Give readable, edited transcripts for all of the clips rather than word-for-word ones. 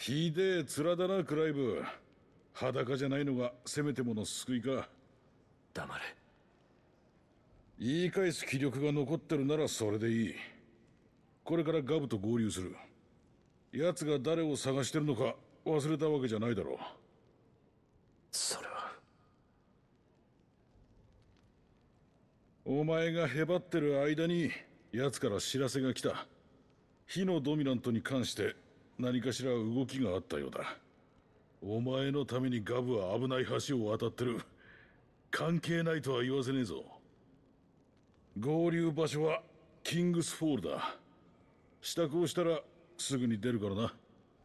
ひでえ面だな、クライブ。裸じゃないのがせめてもの救いか。 黙れ。 言い返す気力が残ってるならそれでいい。これからガブと合流する。奴が誰を探してるのか忘れたわけじゃないだろう。 それは。 お前がへばってる間に奴から知らせが来た。火のドミナントに関して何かしら動きがあったようだ。お前のためにガブは危ない橋を渡ってる。関係ないとは言わせねえぞ。合流場所はキングスフォールだ。支度をしたらすぐに出るからな。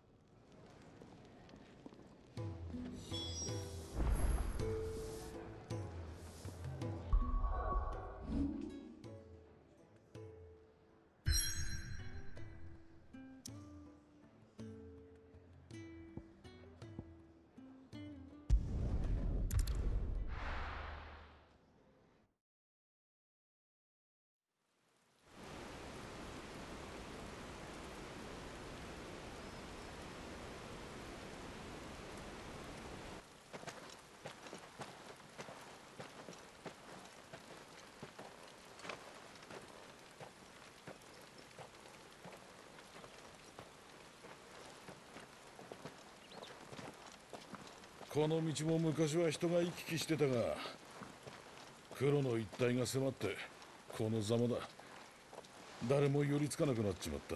この道も昔は人が行き来してたが、黒の一帯が迫ってこのざまだ。誰も寄りつかなくなっちまった。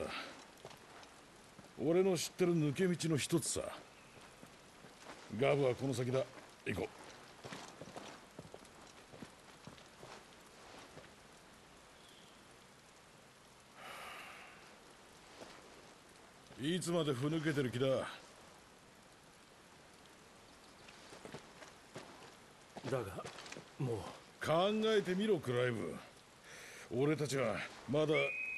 俺の知ってる抜け道の一つさ。ガブはこの先だ。行こう。いつまでふぬけてる気だ。 だがもう考えてみろ、クライブ。俺たちはまだ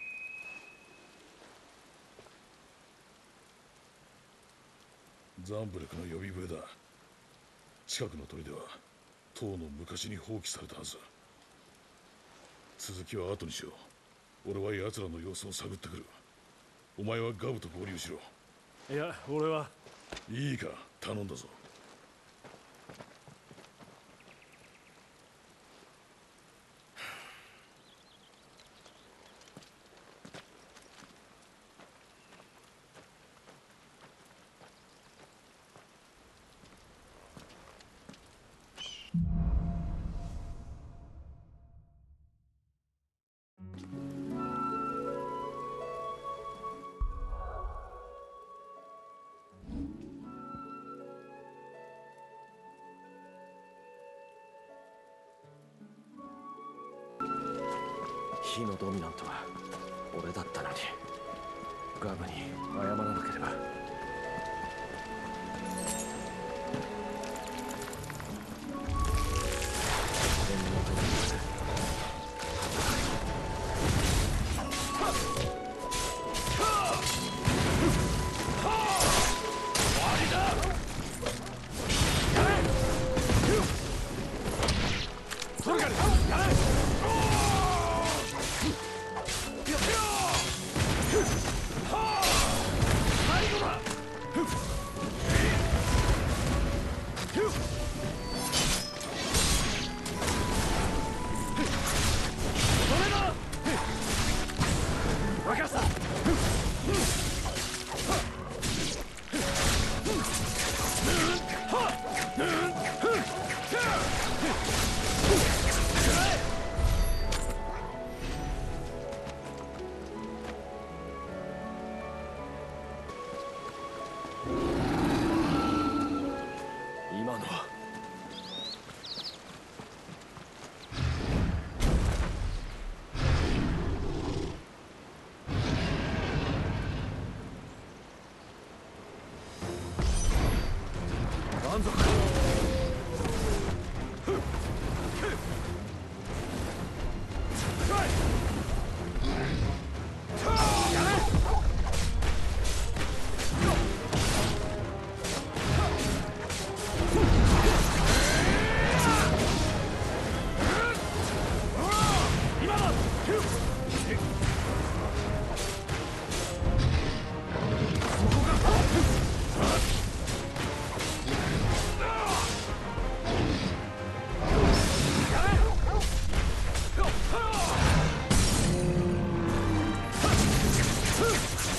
ザンブレクの呼び笛だ。近くの砦は塔の昔に放棄されたはず。続きは後にしよう。俺は奴らの様子を探ってくる。お前はガブと合流しろ。 いや、俺はいいか、頼んだぞ。 火のドミナントは俺だったのに。ガブに謝らなければ。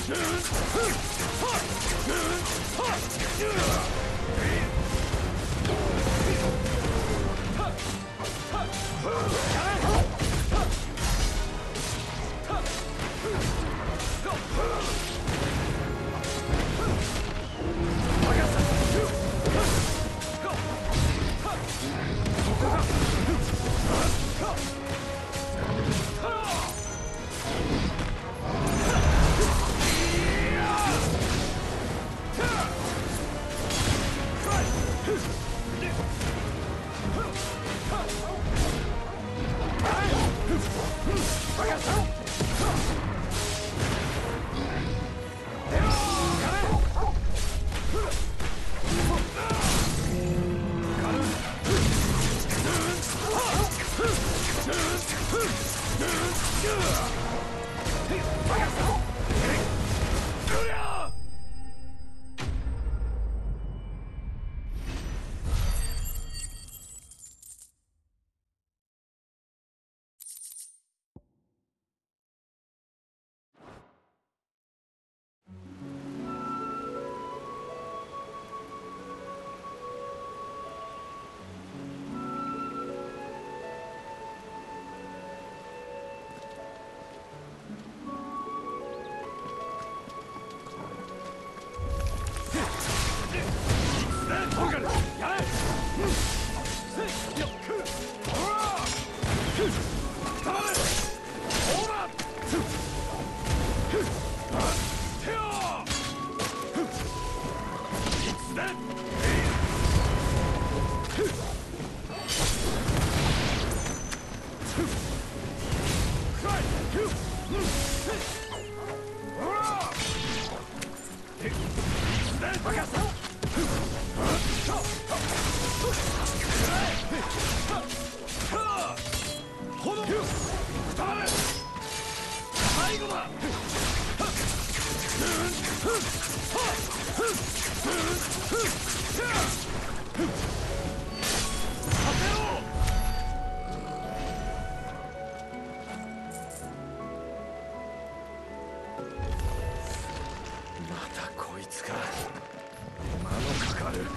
またこいつか。間のかかる。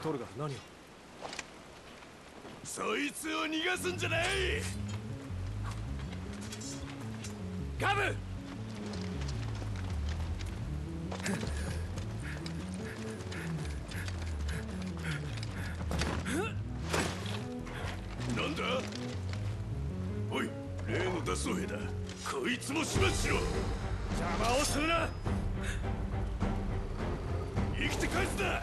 トルガ何を。 そいつを逃がすんじゃない。ガブ。なんだ。おい、例の脱走兵だ。こいつも始末しろ。邪魔をするな。生きて返すな。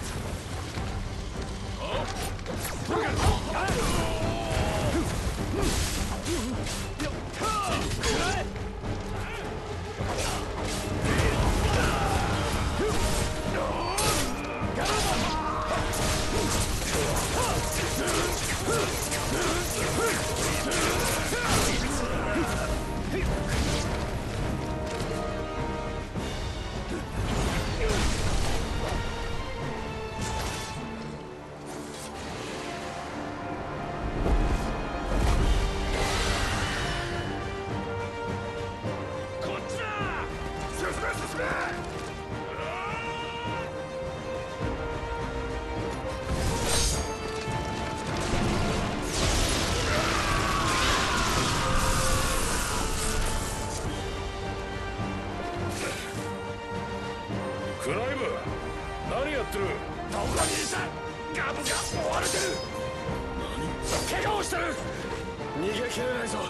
クライブ、何やってる。 どこにいた。ガブが追われてる。何。怪我をしてる。 逃げ切れないぞ。 分か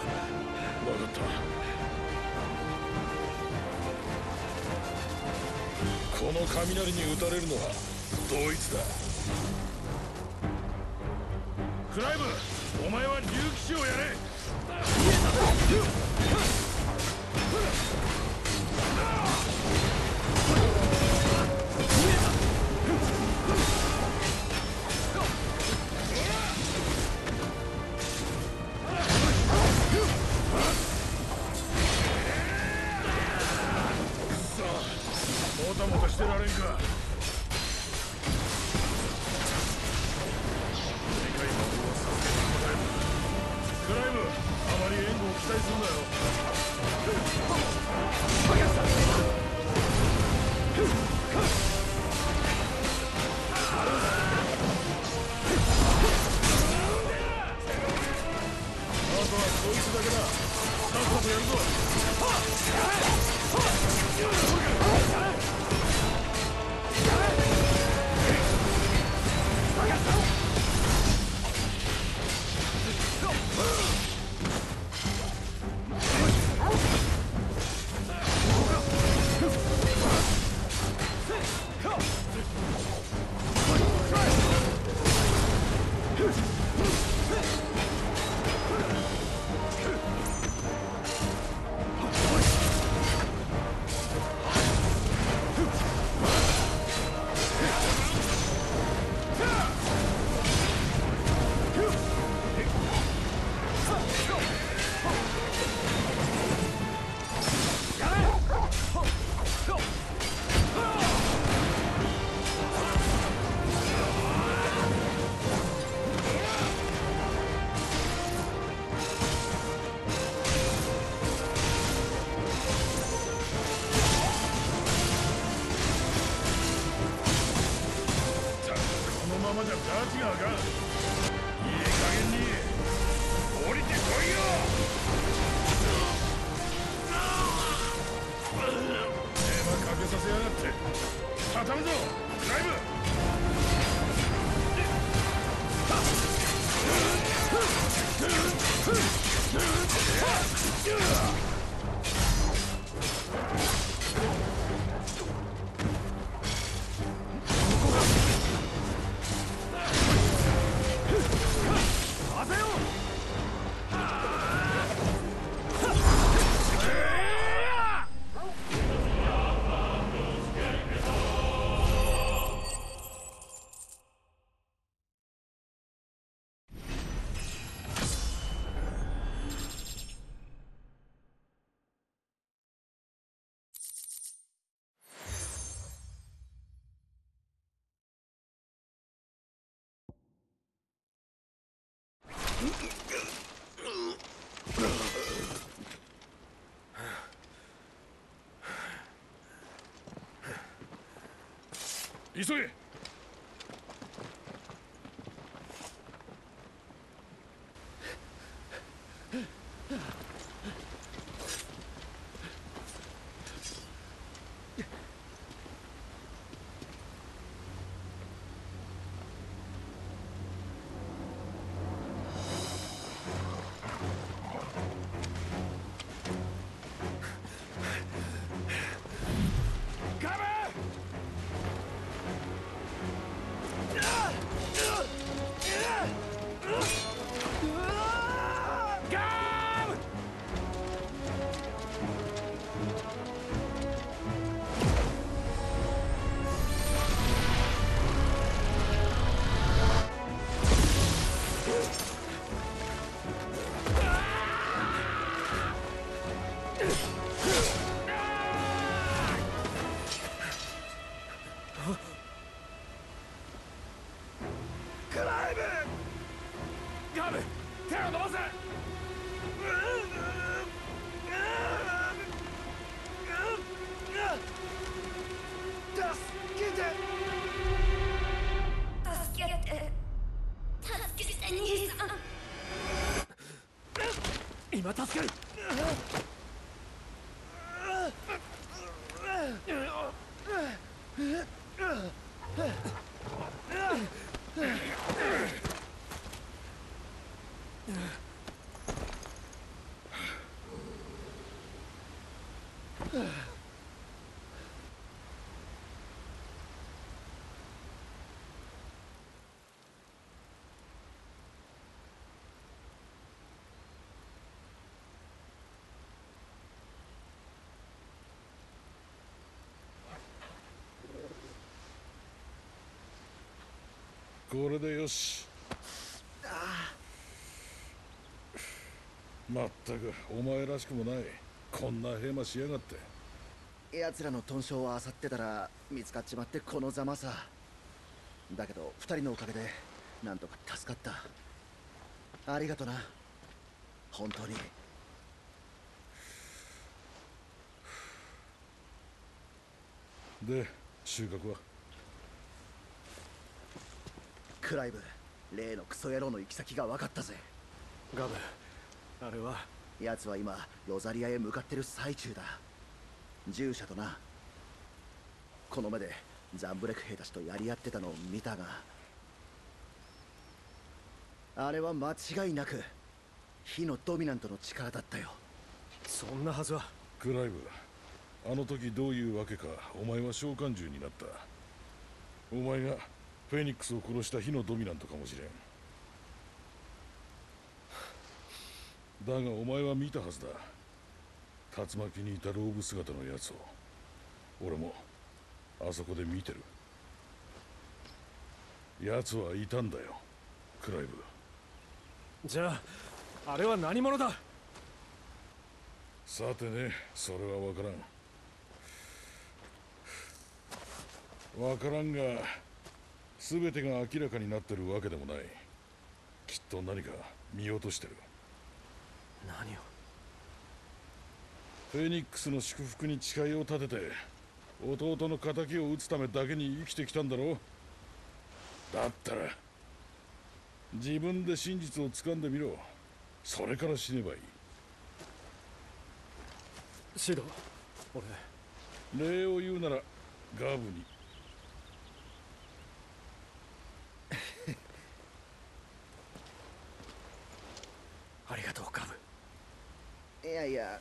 った。この雷に撃たれるのは同一だ。クライブ、お前は竜騎士をやれ。もたもたしてられんか。世界魔法を授けてもらえる。クライブ、あまり援護を期待するなよ。あとはこいつだけだ。さっさとやるぞ。このままじゃダーチがあかん。いい加減に降りてこいよ。手間かけさせやがって。畳むぞクライブ。急げ。 クライブ！ガブ、手を伸ばせ！助けて！ 助けて、助けて兄さん。 今助ける！ これでよし。まったくお前らしくもない。こんなヘマしやがって。 奴らの豚傷を漁ってたら見つかっちまってこのざまさ。だけど二人のおかげでなんとか助かった。ありがとな、本当に。 で収穫は？ クライブ、例のクソ野郎の行き先が分かったぜ。 ガブ、あれは。 奴は今ロザリアへ向かってる最中だ。従者とな。この目でザンブレク兵たちとやり合ってたのを見たが、あれは間違いなく火のドミナントの力だったよ。 そんなはずは。 クライブ、あの時どういうわけかお前は召喚獣になった。お前がフェニックスを殺した火のドミナントかもしれん。だがお前は見たはずだ、竜巻にいたローブ姿のやつを。俺もあそこで見てる。奴はいたんだよ、クライブ。 じゃああれは何者だ？ さてね、それは分からん。分からんが全てが明らかになってるわけでもない。きっと何か見落としてる。 何を？ フェニックスの祝福に誓いを立てて弟の仇を討つためだけに生きてきたんだろう。だったら自分で真実を掴んでみろ。それから死ねばいい。 シド、俺。 礼を言うならガブに。 ありがとう、ガブ。 いやいや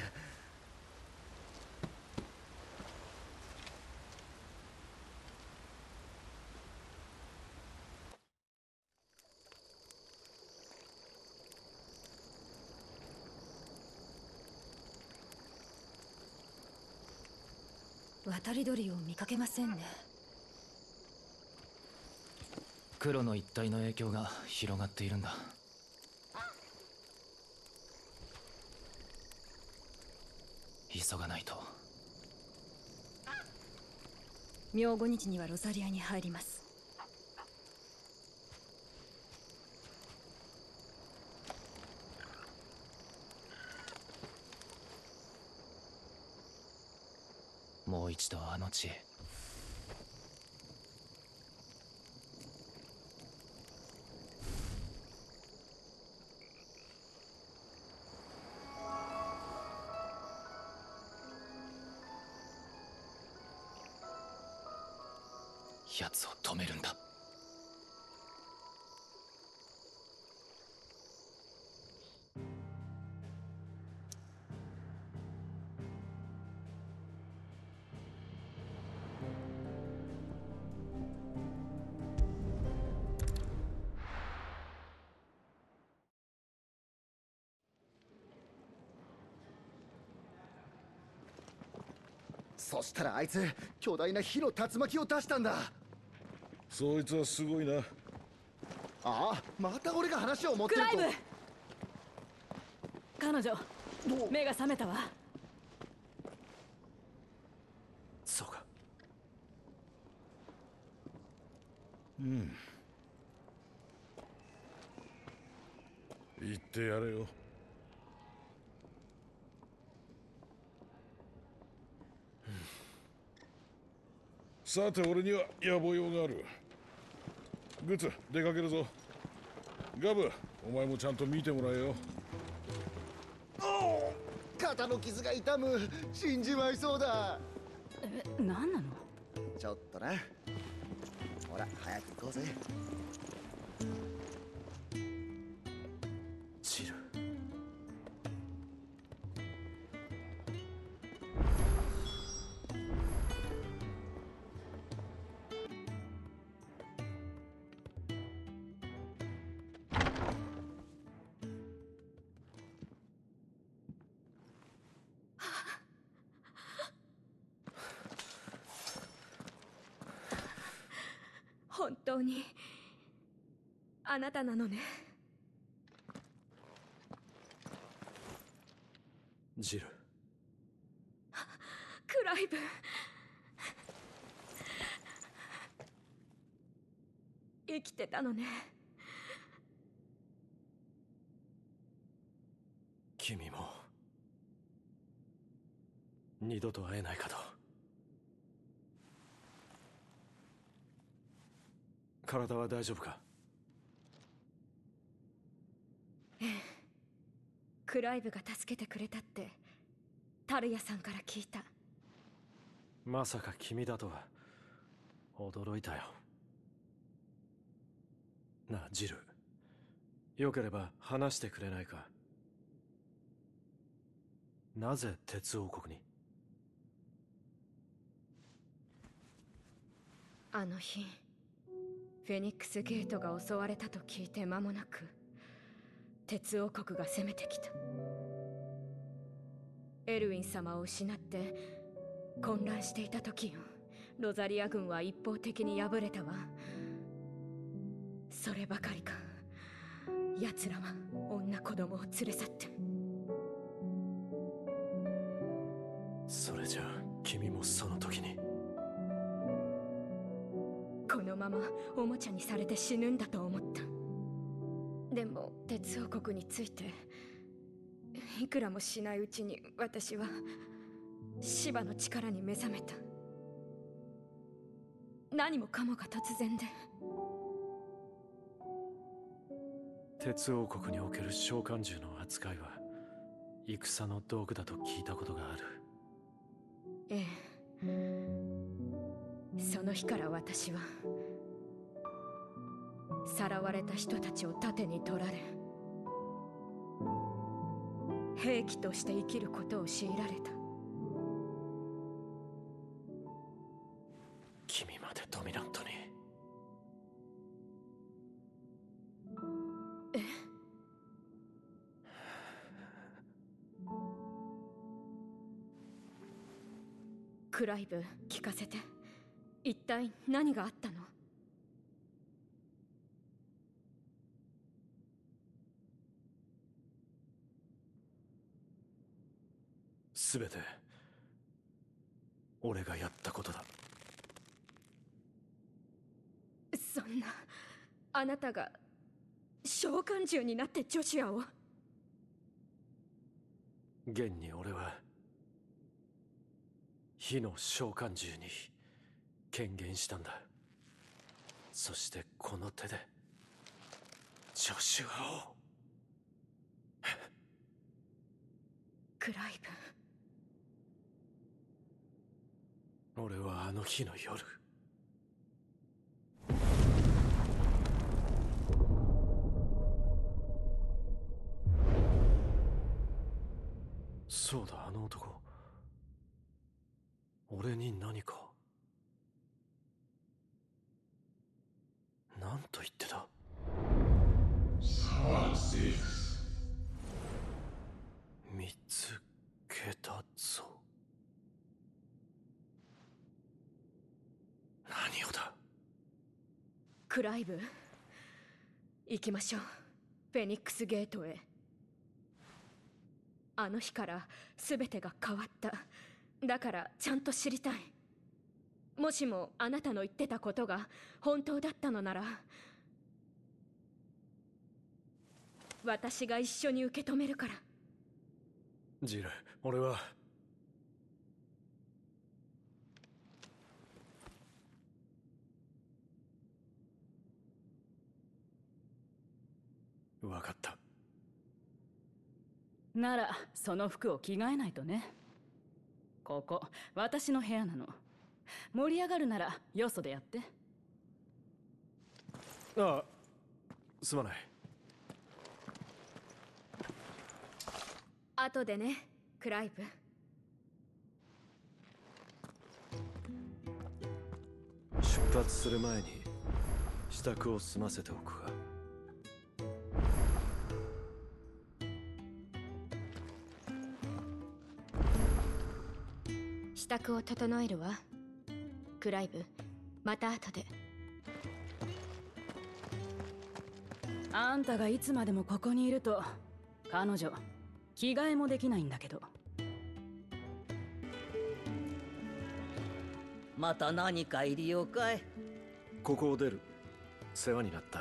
渡り鳥を見かけませんね。 黒の一帯の影響が広がっているんだ。急がないと。 明後日にはロザリアに入ります。 もう一度あの地へ。奴を止めるんだ。 そしたらあいつ巨大な火の竜巻を出したんだ。 そいつはすごいな。 ああ、また俺が話を持ってると。 クライブ、彼女目が覚めたわ。 そうか。 言ってやれよ。さて俺には野望用がある。グッズ出かけるぞ。ガブ、お前もちゃんと見てもらえよ。 肩の傷が痛む。死んじまいそうだ。 何なの？ ちょっとな。ほら早く行こうぜ。 ジル。 本当にあなたなのね。 ジル。 クライブ、生きてたのね。 君も二度と会えないかと。体は大丈夫か？ クライブが助けてくれたってタルヤさんから聞いた。 まさか君だとは驚いたよ。なあジル、よければ話してくれないか？なぜ鉄王国に？ あの日フェニックスゲートが襲われたと聞いて間もなく鉄王国が攻めてきた。エルウィン様を失って混乱していた時よ。ロザリア軍は一方的に敗れたわ。そればかりか、奴らは女子供を連れ去って。 それじゃあ君もその時に。 このままおもちゃにされて死ぬんだと思った。でも鉄王国についていくらもしないうちに私はシバの力に目覚めた。何もかもが突然で。 鉄王国における召喚獣の扱いは戦の道具だと聞いたことがある。 ええ。その日から私はさらわれた人たちを盾に取られ、兵器として生きることを強いられた。 君までドミナントに。 え？クライブ、聞かせて。一体何があったの？ すべて俺がやったことだ。 そんな、あなたが召喚獣になってジョシュアを？ 現に俺は火の召喚獣に権限したんだ。そしてこの手でジョシュアを。 クライブ、 俺はあの日の夜、そうだ、あの男俺に何か。何と言ってた？見つけたぞ。何をだ？ クライブ、行きましょう。フェニックスゲートへ。 あの日から全てが変わった。だからちゃんと知りたい。もしもあなたの言ってたことが本当だったのなら、私が一緒に受け止めるから。 ジル、俺は。分かった。 ならその服を着替えないとね。ここ私の部屋なの。盛り上がるならよそでやって。 ああ、すまない。 後でね、クライブ。 出発する前に支度を済ませておくか。 支度を整えるわ。クライブ、また後で。 あんたがいつまでもここにいると彼女着替えもできないんだけど。 また何か入りようかい。 ここを出る。世話になった。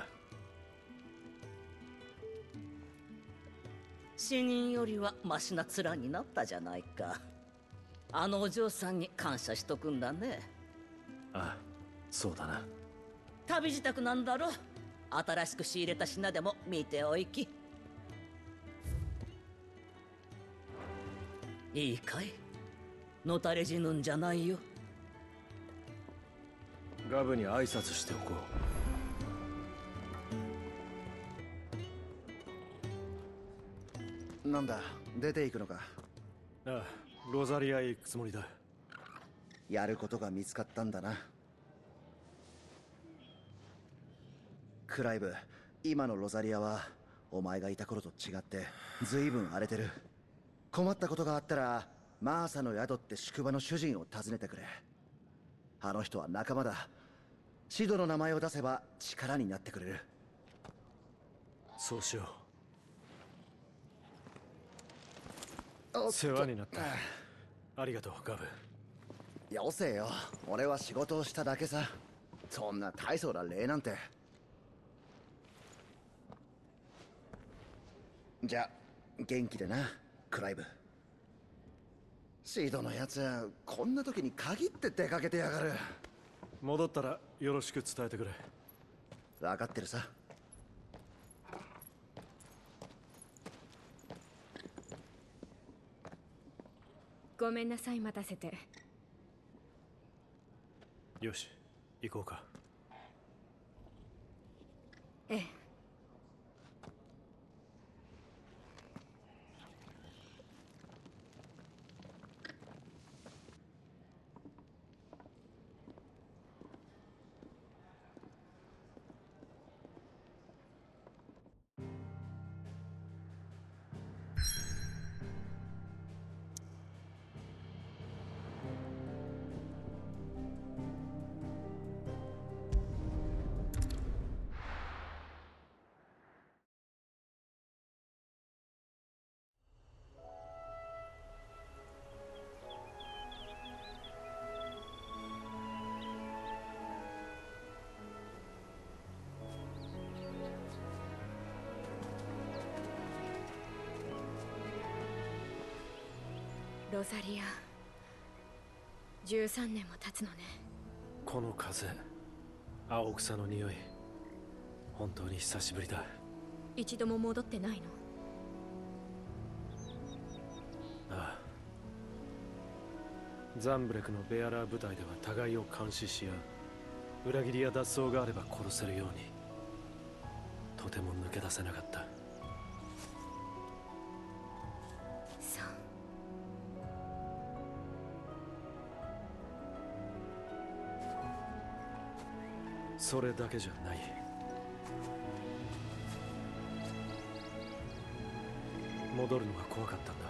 死人よりはマシな面になったじゃないか。あのお嬢さんに感謝しとくんだね。 ああ、そうだな。 旅支度なんだろ。新しく仕入れた品でも見ておいき。いいかい、のたれ死ぬんじゃないよ。 ガブに挨拶しておこう。なんだ、出ていくのか。 ああ、ロザリアへ行くつもりだ。 やることが見つかったんだな。クライブ、今のロザリアはお前がいた頃と違って随分荒れてる。困ったことがあったらマーサの宿って宿場の主人を訪ねてくれ。あの人は仲間だ。シドの名前を出せば力になってくれる。 そうしよう。世話になった。ありがとう、ガブ。 よせよ、俺は仕事をしただけさ。そんな大層な礼なんて。じゃあ元気でな、クライブ。シードのやつはこんな時に限って出かけてやがる。 戻ったらよろしく伝えてくれ。 分かってるさ。 ごめんなさい、待たせて。 よし、行こうか。 ええ。ロザリア、13年も経つのね。 この風、青草の匂い、本当に久しぶりだ。 一度も戻ってないの？ ああ。ザンブレクのベアラー部隊では互いを監視し合う。裏切りや脱走があれば殺せるように。とても抜け出せなかった。 そう。 それだけじゃない。戻るのが怖かったんだ。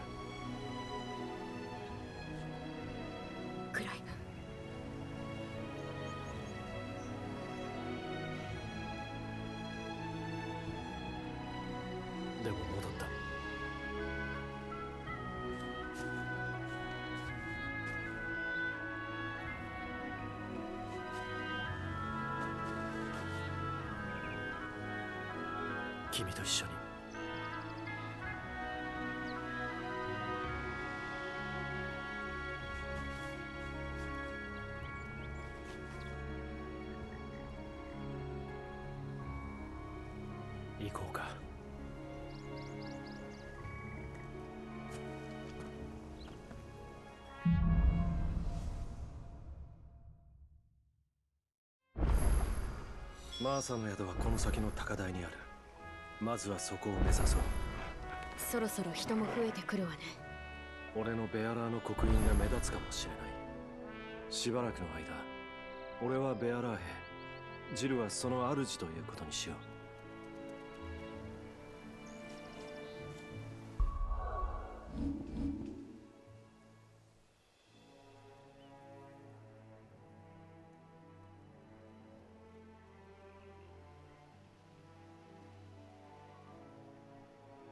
クライでも戻った。 君と一緒に。行こうか。マーサの宿はこの先の高台にある。まずはそこを目指そう。 そろそろ人も増えてくるわね。 俺のベアラーの刻印が目立つかもしれない。しばらくの間、俺はベアラー兵、ジルはその主ということにしよう。